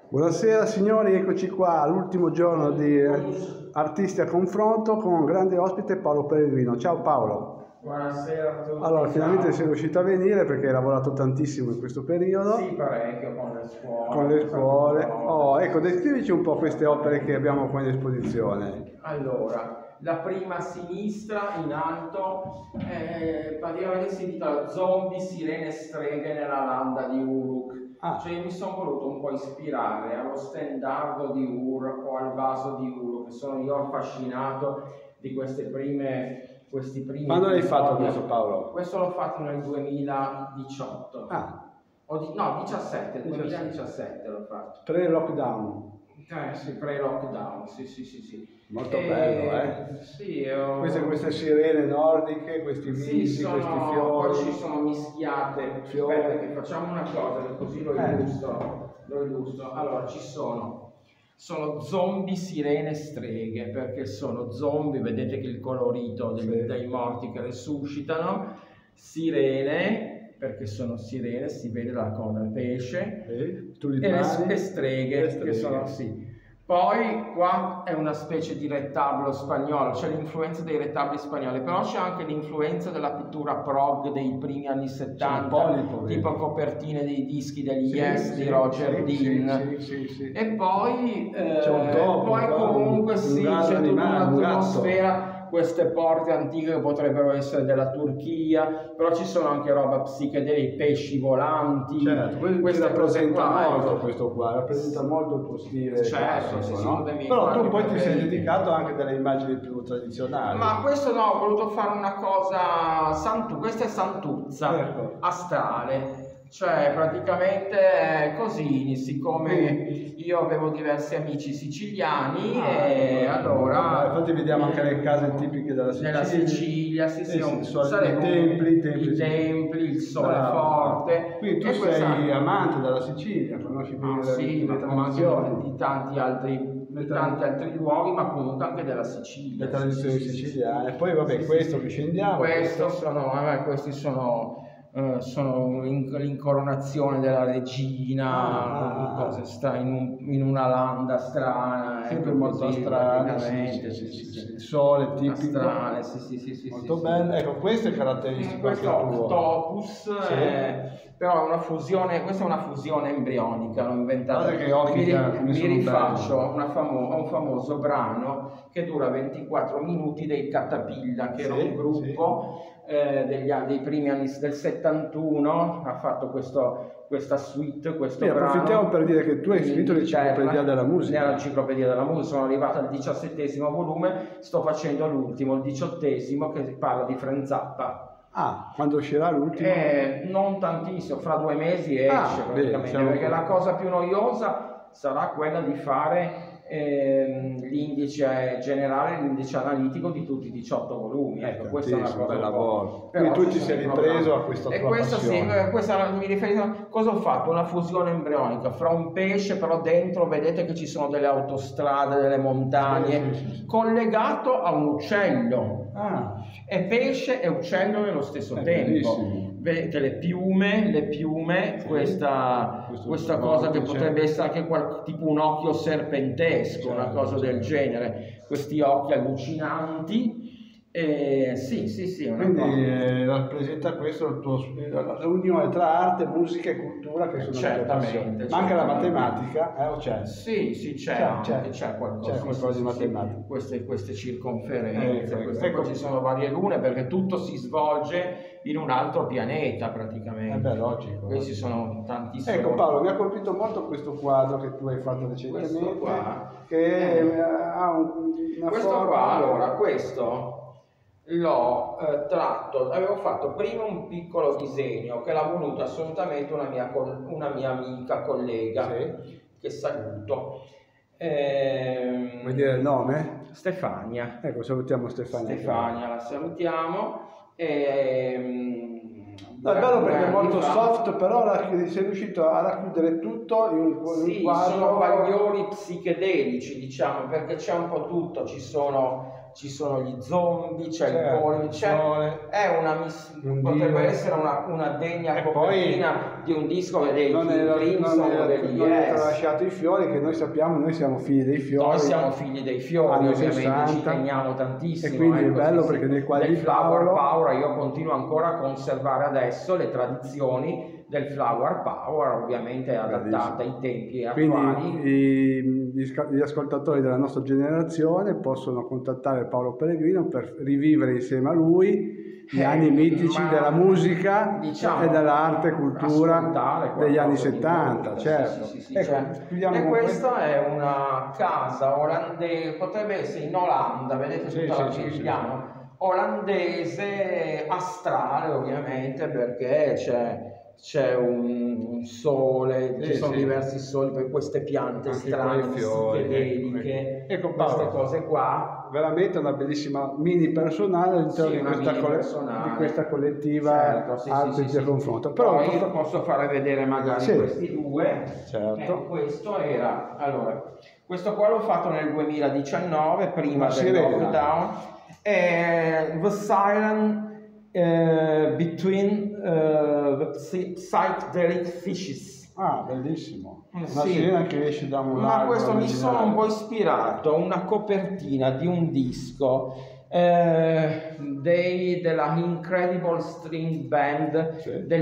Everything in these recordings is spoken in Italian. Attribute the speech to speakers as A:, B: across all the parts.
A: Buonasera signori, eccoci qua all'ultimo giorno di Artisti a Confronto con un grande ospite, Paolo Pellegrino. Ciao Paolo.
B: Buonasera a tutti.
A: Allora, finalmente sei riuscito a venire perché hai lavorato tantissimo in questo periodo.
B: Sì, parecchio con le scuole.
A: Con le scuole. Oh, ecco, descrivici un po' queste opere che abbiamo qua in esposizione.
B: Allora, la prima a sinistra in alto praticamente si intitola Zombie, sirene, streghe nella landa di Uruk. Cioè mi sono voluto un po' ispirare allo stendardo di Ur o al vaso di Ur, che sono io affascinato di questi primi.
A: Quando l'hai fatto questo, Paolo?
B: Questo l'ho fatto nel 2018. No, 2017 l'ho fatto.
A: Pre-lockdown.
B: Sì, pre-lockdown, sì.
A: Molto bello,
B: Sì,
A: queste sirene nordiche, questi visi, questi fiori.
B: Poi ci sono mischiate.
A: Fiori.
B: Aspetta che facciamo una cosa, che così lo illustro. Allora, sono zombie, sirene, streghe, perché sono zombie, vedete che il colorito dei morti che resuscitano, sirene, perché sono sirene, si vede la coda del pesce, e le streghe, che sono Poi qua è una specie di retablo spagnolo, c'è l'influenza dei retabli spagnoli, però c'è anche l'influenza della pittura prog dei primi anni 70, tipo copertine dei dischi degli Yes di Roger Dean. E poi,
A: c'è un topo,
B: poi comunque c'è tutta un'atmosfera. Queste porte antiche che potrebbero essere della Turchia, però ci sono anche roba psichedelica, pesci volanti.
A: Certo, questo rappresenta molto questo qua, rappresenta molto il tuo stile.
B: Certo,
A: no? Però tu poi ti sei dedicato anche delle immagini più tradizionali.
B: Ma questo no, ho voluto fare una cosa, questa è Santuzza, astrale. Cioè praticamente così, siccome io avevo diversi amici siciliani e allora...
A: Infatti vediamo anche le case tipiche della Sicilia.
B: Nella Sicilia, i templi, il sole forte.
A: Quindi tu sei amante della Sicilia, conosci bene le tradizioni.
B: Di tanti altri luoghi, ma comunque anche della Sicilia.
A: Le tradizioni siciliane. Poi vabbè, questo che scendiamo.
B: Questi sono l'incoronazione della regina, cose in una landa strana,
A: sempre molto strana, il sole tipico,
B: astrale,
A: molto bello. Ecco, questo è caratteristico anche tuo.
B: Octopus, però è una fusione, questa è una fusione embrionica, l'ho inventata. Mi rifaccio a un famoso brano che dura 24 minuti dei Catapilla, che era un gruppo dei primi anni del 71, ha fatto questa suite, questo brano.
A: Approfittiamo per dire che tu hai scritto l'Enciclopedia della Musica.
B: Nell'Enciclopedia della Musica sono arrivato al 17° volume, sto facendo l'ultimo, il 18°, che parla di Frank Zappa.
A: Quando uscirà l'ultimo?
B: Non tantissimo, fra 2 mesi esce praticamente, perché la cosa più noiosa sarà quella di fare l'indice generale, l'indice analitico di tutti i 18 volumi. Questa è una cosa
A: bel lavoro. Quindi tu ti sei ripreso a questa tua passione.
B: Questa mi riferisco. Cosa ho fatto? Una fusione embrionica fra un pesce, però dentro vedete che ci sono delle autostrade, delle montagne, collegato a un uccello. È pesce e uccello nello stesso tempo.
A: Bellissimo.
B: Vedete le piume, questa cosa che potrebbe essere anche tipo un occhio serpentesco, una cosa del genere, questi occhi allucinanti.
A: Quindi rappresenta questo l'unione tra arte, musica e cultura, che sono
B: certamente.
A: Ma anche la matematica, o c'è?
B: Sì, c'è qualcosa
A: di matematica.
B: Queste circonferenze, ci sono varie lune, perché tutto si svolge in un altro pianeta praticamente.
A: Logico.
B: Questi sono tantissimi.
A: Ecco Paolo, mi ha colpito molto questo quadro che tu hai fatto recentemente, che ha una forma...
B: Allora, questo l'ho tratto, avevo fatto prima un piccolo disegno che l'ha voluto assolutamente una mia amica, collega, che saluto.
A: Vuoi dire il nome?
B: Stefania.
A: Ecco, salutiamo Stefania.
B: Stefania, la salutiamo.
A: No, è bello perché è molto soft, però sei riuscito a racchiudere tutto in un quadro.
B: Sono bagliori psichedelici, diciamo, perché c'è un po' tutto, ci sono ci sono gli zombie, c'è il
A: Certo,
B: pollo,
A: il
B: c'è,
A: sole,
B: è potrebbe
A: Dio.
B: essere una degna
A: E
B: copertina di un disco dei
A: non
B: Crimson o degli
A: non è
B: Yes.
A: tralasciato i fiori, che noi sappiamo, noi siamo figli dei fiori.
B: Noi siamo figli dei fiori,
A: anni
B: ovviamente
A: 60,
B: ci teniamo tantissimo.
A: e quindi è bello
B: sì,
A: perché nei quadri
B: del
A: di
B: Flower
A: Paolo
B: Power io continuo ancora a conservare adesso le tradizioni del Flower Power, ovviamente adattate ai tempi attuali.
A: quindi gli ascoltatori della nostra generazione possono contattare Paolo Pellegrino per rivivere insieme a lui gli anni mitici della musica, diciamo, e dell'arte e cultura degli anni 70, certo.
B: Sì,
A: Ecco,
B: e questa è una casa olandese, potrebbe essere in Olanda, vedete tutta la Giuliano, olandese astrale ovviamente, perché c'è un sole, ci sono diversi soli per queste piante strane, psichedeliche,
A: ecco
B: queste cose qua.
A: Veramente una bellissima mini personale all'interno di questa collettiva arte di confronto.
B: Però io posso fare vedere magari questi due.
A: Certo.
B: Questo era, allora, questo qua l'ho fatto nel 2019, prima del lockdown. The Siren Between Psychedelic Fishes.
A: Ah, bellissimo. Una sirena che esce da un lago.
B: Ma questo mi sono un po' ispirato a una copertina di un disco della Incredible String Band del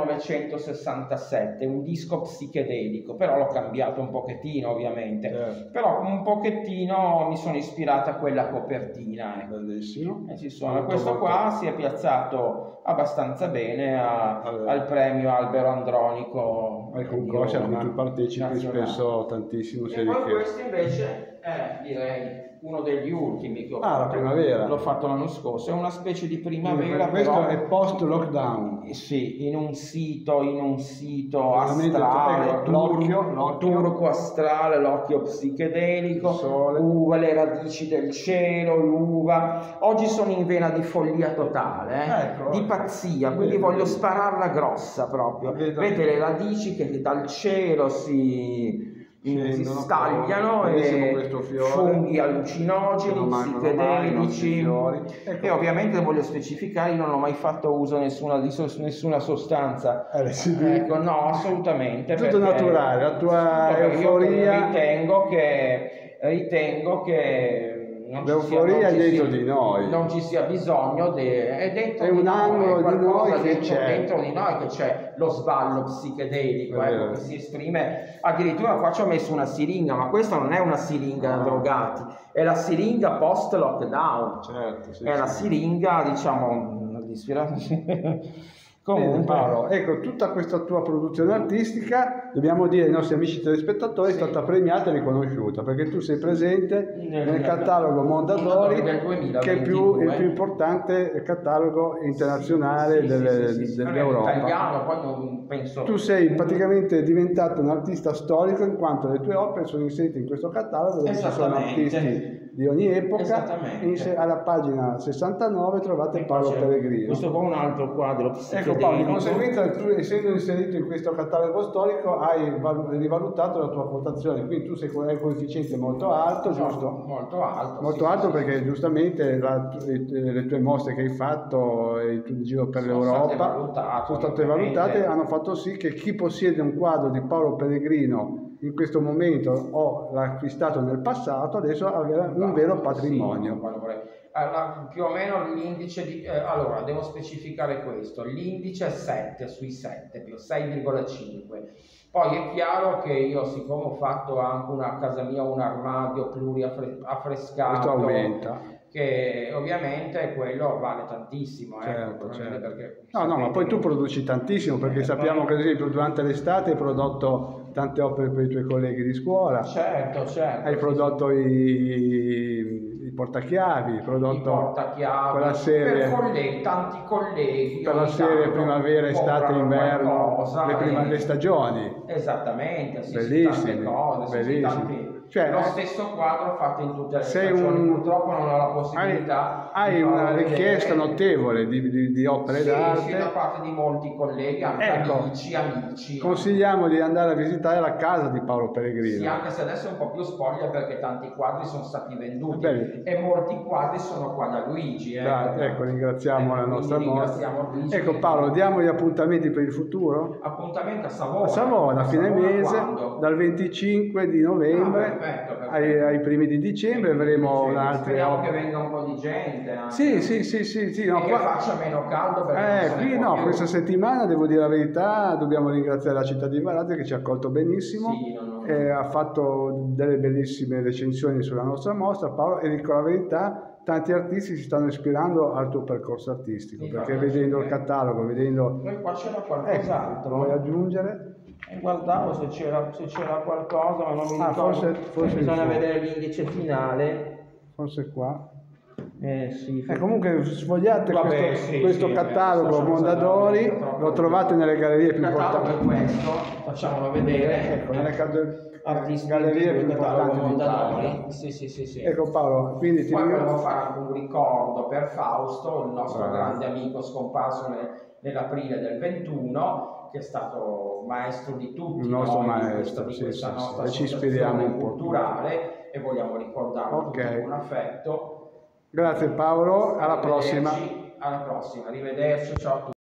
B: 1967, un disco psichedelico, però l'ho cambiato un pochettino ovviamente, però un pochettino mi sono ispirata a quella copertina.
A: Bellissimo.
B: Questo qua si è piazzato abbastanza bene al premio Albero Andronico
A: ai concorsi a cui tu partecipi spesso tantissimo.
B: E poi questo invece è, direi, uno degli ultimi che ho
A: fatto. La primavera.
B: L'ho fatto l'anno scorso, è una specie di primavera.
A: Questo
B: però
A: è post lockdown.
B: Sì, in un sito astrale, turco astrale, l'occhio psichedelico, uva, le radici del cielo, l'uva. Oggi sono in vena di follia totale, di pazzia, quindi voglio spararla grossa proprio. Vedete le radici che dal cielo si stagliano, e funghi allucinogeni, psichedelici, e ovviamente voglio specificare, io non ho mai fatto uso nessuna sostanza, ecco, no, assolutamente,
A: tutto naturale, la tua euforia.
B: Ritengo che
A: l'euforia è dentro di noi,
B: non ci sia bisogno è
A: un angolo di noi che c'è
B: dentro di noi, che c'è lo sballo psichedelico, che si esprime. Addirittura qua ci ho messo una siringa, ma questa non è una siringa da drogati, è la siringa post lockdown, è la siringa, diciamo, di ispirazione. Comunque,
A: Paolo, ecco, tutta questa tua produzione artistica, dobbiamo dire ai nostri amici telespettatori, è stata premiata e riconosciuta, perché tu sei presente nel catalogo Mondadori, che è il più importante catalogo internazionale dell'Europa.
B: Italiano, poi non penso.
A: Tu sei praticamente diventato un artista storico, in quanto le tue opere sono inserite in questo catalogo, dove ci sono artisti di ogni epoca. Alla pagina 69 trovate Paolo Pellegrino.
B: Questo qua è un altro quadro psichedelico.
A: Ecco Paolo, di conseguenza tu, essendo inserito in questo catalogo storico, hai rivalutato la tua quotazione, quindi tu hai un coefficiente molto alto, giusto?
B: Molto alto.
A: Molto alto, perché giustamente le tue mostre che hai fatto, il tuo giro per l'Europa, sono state valutate, hanno fatto sì che chi possiede un quadro di Paolo Pellegrino in questo momento o l'ha acquistato nel passato, adesso avrà un vero patrimonio.
B: Più o meno l'indice di... allora, devo specificare questo. L'indice è 7 sui 7, più 6,5. Poi è chiaro che io, siccome ho fatto anche a casa mia un armadio pluriaffrescato,
A: questo aumenta,
B: che ovviamente quello vale tantissimo.
A: Certo.
B: Perché
A: ma poi tu produci tantissimo, perché sappiamo che ad esempio durante l'estate hai prodotto tante opere per i tuoi colleghi di scuola.
B: Certo.
A: Hai prodotto i portachiavi, quella serie,
B: per tanti colleghi,
A: per la serie primavera, estate, inverno, le stagioni.
B: Esattamente,
A: bellissime. Cioè,
B: lo stesso quadro fatto in tutte le stagioni, purtroppo non ho la possibilità.
A: Hai una richiesta notevole di opere d'arte.
B: Sì, da parte di molti colleghi, anche amici.
A: Consigliamo di andare a visitare la casa di Paolo Pellegrino.
B: Sì, anche se adesso è un po' più spoglia perché tanti quadri sono stati venduti e molti quadri sono qua da Luigi.
A: Ecco, ringraziamo la nostra mostra. Ecco Paolo, diamo gli appuntamenti per il futuro?
B: Appuntamento a Savona.
A: A Savona, a fine mese, dal 25 di novembre ai primi di dicembre avremo un'altra.
B: Speriamo che venga un po' di gente.
A: Sì.
B: No, che faccia meno caldo perché
A: qui no, questa settimana devo dire la verità, dobbiamo ringraziare la città di Varazze che ci ha accolto benissimo. Ha fatto delle bellissime recensioni sulla nostra mostra, Paolo, e dico la verità, tanti artisti si stanno ispirando al tuo percorso artistico, perché vedendo il catalogo, vedendo...
B: Poi qua c'era qualcos'altro.
A: Vuoi aggiungere?
B: Guardavo se c'era qualcosa, ma non mi ricordo.
A: Forse
B: bisogna vedere l'indice finale.
A: Forse qua.
B: Sì,
A: comunque sfogliate questo catalogo Mondadori, lo trovate nelle gallerie più importanti.
B: Il catalogo è questo, facciamolo vedere.
A: Ecco, nelle gallerie più importanti
B: Mondadori. Sì.
A: Ecco Paolo, quindi
B: poi volevo fare anche un ricordo per Fausto, il nostro grande amico scomparso nell'aprile del 21, che è stato maestro di tutti,
A: il nostro
B: maestro
A: di
B: questa nostra
A: ci ispiriamo un po'
B: culturale e vogliamo ricordarlo con affetto.
A: Grazie Paolo, alla prossima.
B: Alla prossima, arrivederci, ciao a tutti.